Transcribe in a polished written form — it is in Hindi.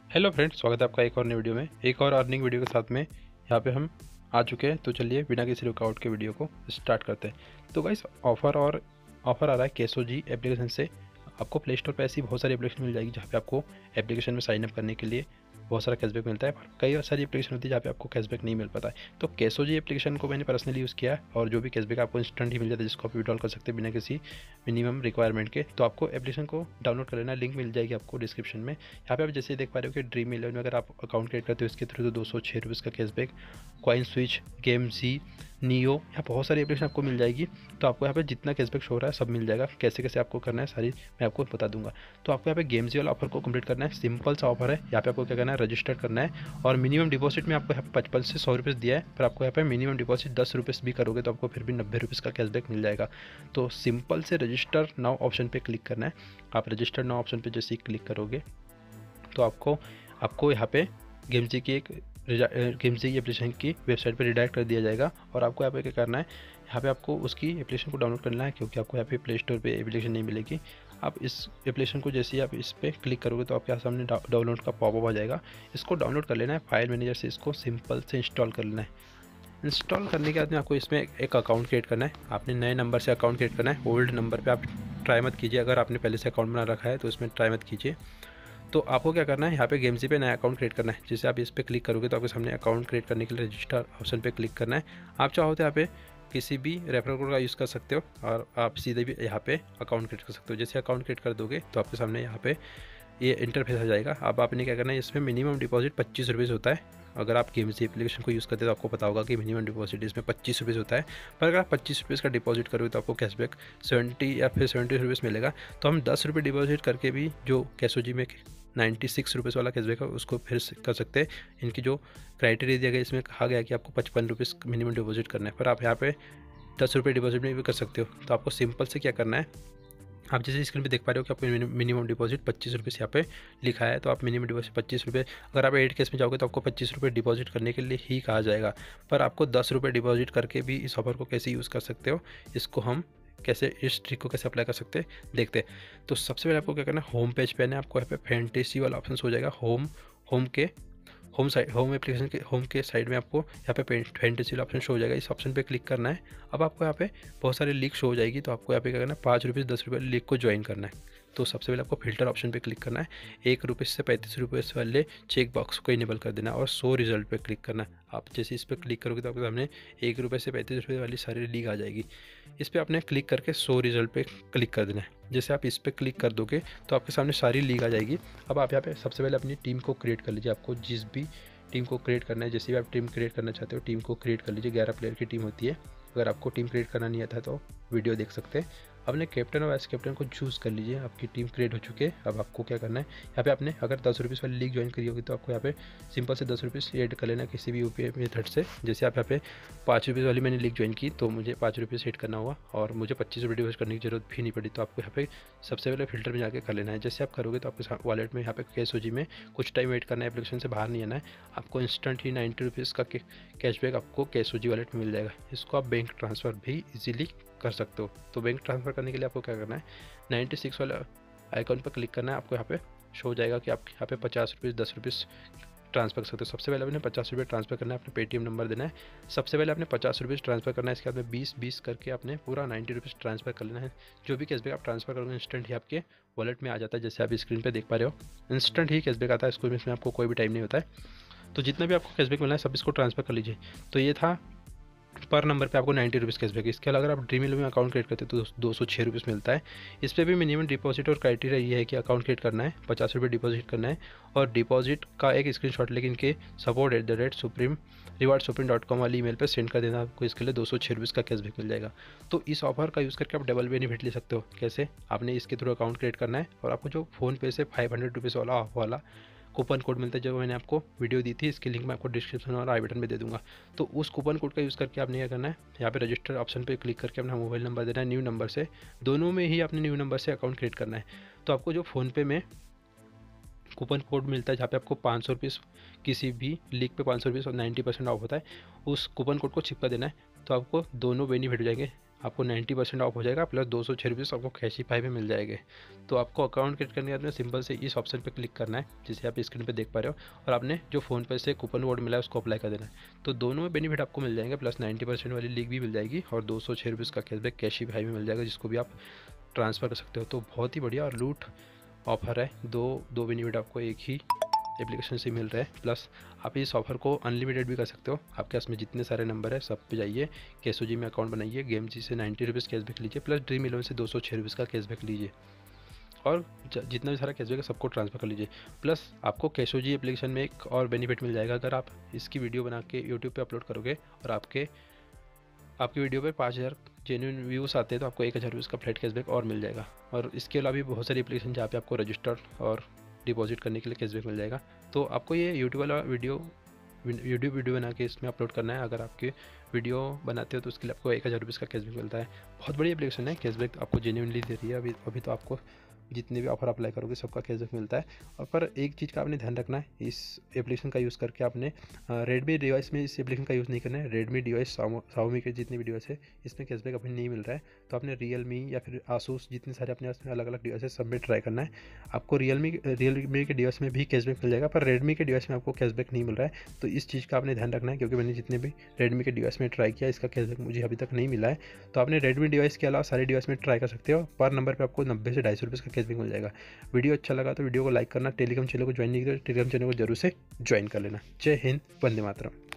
हेलो फ्रेंड्स, स्वागत है आपका एक और नई वीडियो में, एक और अर्निंग वीडियो के साथ में। यहाँ पे हम आ चुके हैं, तो चलिए बिना किसी रुकावट के वीडियो को स्टार्ट करते हैं। तो गाइस ऑफ़र आ रहा है कैशोजी एप्लीकेशन से। आपको प्ले स्टोर पर ऐसी बहुत सारी एप्लीकेशन मिल जाएगी जहाँ पे आपको एप्लीकेशन में साइन अप करने के लिए बहुत सारा कैशबैक मिलता है। पर कई सारी एप्लीकेशन होती है जहाँ पे आपको कैशबैक नहीं मिल पाता है। तो कैशोजी एप्लीकेशन को मैंने पर्सनली यूज़ किया है और जो भी कैशबैक आपको इंस्टेंट ही मिल जाता है, जिसको आप विड्रॉल कर सकते हैं बिना किसी मिनिमम रिक्वायरमेंट के। तो आपको एप्लीकेशन को डाउनलोड कर लेना, लिंक मिल जाएगी आपको डिस्क्रिप्शन में। यहाँ पे आप जैसे देख पा रहे हो कि ड्रीम इलेवन में अगर आप अकाउंट क्रिएट करते हो इसके थ्रू, तो 206 रुपीज़ का cashback, CoinSwitch, Gamezy, Niyo, यहाँ बहुत सारी एप्लीकेशन आपको मिल जाएगी। तो आपको यहाँ पे जितना कैशबैक शो हो रहा है सब मिल जाएगा। कैसे कैसे आपको करना है सारी मैं आपको बता दूंगा। तो आपको यहाँ पे गेम जी वाला ऑफर को कंप्लीट करना है। सिंपल सा ऑफर है। यहाँ पे आपको क्या करना है, रजिस्टर करना है और मिनिमम डिपॉजिट में आपको यहाँ पे 55 से 100 रुपीज़ दिया है, पर आपको यहाँ पे मिनिमम डिपॉजिट 10 रुपीज़ भी करोगे तो आपको फिर भी 90 रुपीज़ का कैशबैक मिल जाएगा। तो सिंपल से रजिस्टर नाउ ऑप्शन पर क्लिक करना है। आप रजिस्टर नाउ ऑप्शन पर जैसे ही क्लिक करोगे तो आपको यहाँ पे गेम जी की एप्लीकेशन की वेबसाइट पर रिडायरेक्ट कर दिया जाएगा। और आपको यहाँ पे क्या करना है, यहाँ पे आपको उसकी एप्लीकेशन को डाउनलोड करना है, क्योंकि आपको यहाँ पे प्ले स्टोर पे एप्लीकेशन नहीं मिलेगी। आप इस एप्लीकेशन को जैसे ही आप इस पर क्लिक करोगे तो आपके सामने डाउनलोड का पॉपअप आ जाएगा। इसको डाउनलोड कर लेना है, फाइल मैनेजर से इसको सिंपल से इंस्टॉल कर लेना है। इंस्टॉल करने के बाद में आपको इसमें एक अकाउंट क्रिएट करना है। आपने नए नंबर से अकाउंट क्रिएट करना है। ओल्ड नंबर पे आप ट्राई मत कीजिए। अगर आपने पहले से अकाउंट बना रखा है तो इसमें ट्राई मत कीजिए। तो आपको क्या करना है, यहाँ पे गेम जी पे नया अकाउंट क्रिएट करना है। जैसे आप इस पर क्लिक करोगे तो आपके सामने अकाउंट क्रिएट करने के लिए रजिस्टर ऑप्शन पे क्लिक करना है। आप चाहो तो यहाँ पे किसी भी रेफरल कोड का यूज़ कर सकते हो और आप सीधे भी यहाँ पे अकाउंट क्रिएट कर सकते हो। जैसे अकाउंट क्रिएट कर दोगे तो आपके सामने यहाँ पे ये इंटरफेस आ जाएगा। अब आपने क्या करना है, इसमें मिनिमम डिपॉजिट 25 रुपीज़ होता है। अगर आप गेम जी एप्लीकेशन को यूज़ करते हैं तो आपको पता होगा कि मिनिमम डिपॉजिट इसमें 25 रुपीज़ होता है। पर अगर आप 25 रुपीज़ का डिपॉजिट करोगे तो आपको कैशबैक 70 या फिर 70 रुपीज़ मिलेगा। तो हम 10 रुपये डिपॉजिट करके भी जो कैशोजी में 96 रुपीज़ वाला कैशबैक है उसको फिर कर सकते हैं। इनकी जो क्राइटेरिया दिया गया, इसमें कहा गया कि आपको 55 रुपीज़ मिनिमम डिपॉजिट करना है, पर आप यहाँ पे 10 रुपये डिपॉजिट में भी कर सकते हो। तो आपको सिंपल से क्या करना है, आप जैसे स्क्रीन पे देख पा रहे हो कि आपको मिनिमम डिपॉजिट 25 रुपीज़ यहाँ पे लिखा है। तो आप मिनिमम डिपॉजिट 25 रुपये, अगर आप 8 केस में जाओगे तो आपको 25 रुपये डिपॉजिट करने के लिए ही कहा जाएगा। पर आपको 10 रुपये डिपॉजिट करके भी इस ऑफर को कैसे यूज़ कर सकते हो, इसको हम कैसे इस ट्रिक को कैसे अप्लाई कर सकते हैं देखते हैं। तो सबसे पहले आपको क्या करना है, होम पेज पे आना है। आपको यहाँ पे फैंटेसी वाला ऑप्शन हो जाएगा। होम एप्लीकेशन के होम के साइड में आपको यहाँ पे फैंटेसी वाला ऑप्शन शो हो जाएगा। इस ऑप्शन पे क्लिक करना है। अब आपको यहाँ पे बहुत सारी लिंक शो हो जाएगी। तो आपको यहाँ पे क्या करना है, 5 रुपीज़ 10 रुपये लिंक को ज्वाइन करना है। तो सबसे पहले आपको फिल्टर ऑप्शन पे क्लिक करना है। 1 रुपये से 35 रुपये वाले चेक बॉक्स को इनेबल कर देना है और शो रिजल्ट पे क्लिक करना है। आप जैसे इस पर क्लिक करोगे तो आपके सामने 1 रुपये से 35 रुपये वाली सारी लिंक आ जाएगी। इस पर आपने क्लिक करके शो रिजल्ट पे क्लिक कर देना है। जैसे आप इस पर क्लिक कर दोगे तो आपके सामने सारी लिंक आ जाएगी। अब आप यहाँ पे सबसे पहले अपनी टीम को क्रिएट कर लीजिए। आपको जिस भी टीम को क्रिएट करना है, जैसे भी आप टीम क्रिएट करना चाहते हो टीम को क्रिएट कर लीजिए। 11 प्लेयर की टीम होती है। अगर आपको टीम क्रिएट करना नहीं आता है तो वीडियो देख सकते हैं। अपने कैप्टन और वाइस कैप्टन को चूज़ कर लीजिए। आपकी टीम क्रिएट हो चुकी है। अब आपको क्या करना है, यहाँ पे आपने अगर 10 रुपीज़ वाली लीग ज्वाइन करी होगी तो आपको यहाँ पे सिंपल से 10 रुपीज़ ऐड कर लेना किसी भी यूपीआई मेथड से। जैसे आप यहाँ पे 5 रुपीज़ वाली मैंने लीग ज्वाइन की तो मुझे 5 रुपीज़ ऐड करना हुआ और मुझे 25 रुपये डिपॉजिट करने की जरूरत भी नहीं पड़ी। तो आपको यहाँ पे सबसे पहले फिल्टर में जाकर कर लेना है। जैसे आप करोगे तो आपके वॉलेट में यहाँ पे कैशोजी में कुछ टाइम वेट करना है, एप्लीकेशन से बाहर नहीं आना है। आपको इंस्टेंट ही 90 रुपीज़ का कैशबैक आपको कैशोजी वॉलेट में मिल जाएगा। इसको आप बैंक ट्रांसफ़र भी ईजिली कर सकते हो। तो बैंक ट्रांसफ़र करने के लिए आपको क्या करना है, 96 वाला आइकॉन पर क्लिक करना है। आपको यहाँ पे शो हो जाएगा कि आप यहाँ पे 50 रुपीज़ 10 रुपीज़ ट्रांसफ़र कर सकते हो। सबसे पहले आपने 50 रुपये ट्रांसफ़र करना है। अपने पेटीएम नंबर देना है। सबसे पहले आपने 50 रुपीज़ ट्रांसफ़र करना है। इसके बाद में 20 करके आपने पूरा 90 रुपीज़ ट्रांसफ़र कर लेना है। जो भी कैशबैक आप ट्रांसफ़र करोगे इंस्टेंट ही आपके वॉलेट में आ जाता है। जैसे आप स्क्रीन पर देख पा रहे हो, इंस्टेंट ही कैशबैक आता है। इसमें आपको कोई भी टाइम नहीं होता है। तो जितना भी आपको कैशबैक मिलना है सब इसको ट्रांसफ़र कर लीजिए। तो ये था पर नंबर पे आपको 90 रुपीज़ कैशबैक। इसके अलावा अगर आप ड्रीम इलेवन में अकाउंट क्रिएट करते हैं तो 206 रुपीज़ मिलता है। इस पर भी मिनिमम डिपॉजिट और क्राइटेरिया ये है कि अकाउंट क्रिएट करना है, 50 रुपये डिपॉजिट करना है और डिपॉजिट का एक स्क्रीनशॉट लेकिन के support@supreme.com वाली ईमेल पर सेंड कर देना। आपको इसके लिए 206 रुपीज़ का कैशबैक मिल जाएगा। तो इस ऑफर का यूज़ करके आप डबल बेनिफिट ले सकते हो। कैसे, आपने इसके थ्रू अकाउंट क्रिएट करना है और आपको जो फ़ोनपे से 500 रुपीज़ वाला ऑफ वाला कूपन कोड मिलता है, जो मैंने आपको वीडियो दी थी, इसकी लिंक मैं आपको डिस्क्रिप्शन और आई बटन में दे दूंगा। तो उस कूपन कोड का यूज़ करके आपने क्या करना है, यहाँ पे रजिस्टर ऑप्शन पे क्लिक करके अपना मोबाइल नंबर देना है न्यू नंबर से। दोनों में ही आपने न्यू नंबर से अकाउंट क्रिएट करना है। तो आपको जो फ़ोनपे में कूपन कोड मिलता है जहाँ पे आपको 500 रुपीज़ किसी भी लीग पे 500 रुपीज़ और 90% ऑफ होता है, उस कूपन कोड को चिपका देना है। तो आपको दोनों बेनिफिट हो जाएंगे। आपको 90% ऑफ हो जाएगा, प्लस 206 आपको कैशिफाई में मिल जाएंगे। तो आपको अकाउंट क्रिएट करने के बाद में सिंपल से इस ऑप्शन पे क्लिक करना है, जिसे आप स्क्रीन पे देख पा रहे हो, और आपने जो फ़ोन पे से कूपन कोड मिला है उसको अप्लाई कर देना है। तो दोनों में बेनिफिट आपको मिल जाएंगे, प्लस 90% वाली लीग भी मिल जाएगी और 206 का कैशबैक कैशिफाई में मिल जाएगा, जिसको भी आप ट्रांसफ़र कर सकते हो। तो बहुत ही बढ़िया और लूट ऑफर है। दो बेनिफिट आपको एक ही एप्लीकेशन से मिल रहा है। प्लस आप इस ऑफ़र को अनलिमिटेड भी कर सकते हो। आपके पास में जितने सारे नंबर है सब पे जाइए, कैशोजी में अकाउंट बनाइए, गेम जी से 90 कैशबैक लीजिए, प्लस ड्रीम इलेवन से 206 का कैशबैक लीजिए, और जितना भी सारा कैशबैक है सबको ट्रांसफ़र कर लीजिए। प्लस आपको कैशोजी एप्लीकेशन में एक और बेनिफिट मिल जाएगा, अगर आप इसकी वीडियो बना के यूट्यूब पे अपलोड करोगे और आपकी वीडियो पे 5000 जेन्युइन व्यूज़ आते हैं तो आपको 1000 रुपये का फ्लैट कैशबैक और मिल जाएगा। और इसके अलावा भी बहुत सारी एप्लीकेशन जहाँ पे आपको रजिस्टर और डिपॉजिट करने के लिए कैशबैक मिल जाएगा। तो आपको ये यूट्यूब वाला वीडियो बना के इसमें अपलोड करना है। अगर आपके वीडियो बनाते हो तो उसके लिए आपको 1000 रुपये का कैशबैक मिलता है। बहुत बड़ी एप्लीकेशन है, कैशबैक आपको जेन्युइनली दे रही है। अभी तो आपको जितने भी ऑफर अप्लाई करोगे सबका कैशबैक मिलता है। और पर एक चीज़ का आपने ध्यान रखना है, इस एप्लीकेशन का यूज़ करके आपने रेडमी डिवाइस में इस एप्लीकेशन का यूज़ नहीं करना है। रेडमी डिवाइस, शाओमी के जितने भी डिवाइस है इसमें कैशबैक अभी नहीं मिल रहा है। तो आपने रियलमी या फिर आसूस, जितने सारे अपने पास में अलग अलग डिवाइस है सब में ट्राई करना है। आपको रियलमी के डिवाइस में भी कैशबैक मिल जाएगा, पर रेडमी के डिवाइस में आपको कैशबैक नहीं मिल रहा है। तो इस चीज़ का आपने ध्यान रखना है, क्योंकि मैंने जितने भी रेडमी के डिवाइस में ट्राई किया इसका कैशबैक मुझे अभी तक नहीं मिला है। तो आपने रेडमी डिवाइस के अलावा सारे डिवाइस में ट्राई कर सकते हो। पर नंबर पर आपको 90 से 250 रुपये का कैशबैक मिल जाएगा। वीडियो अच्छा लगा तो वीडियो को लाइक करना, टेलीग्राम चैनल को ज्वाइन नहीं किया तो टेलीग्राम चैनल को जरूर से ज्वाइन कर लेना। जय हिंद, वंदे मातरम।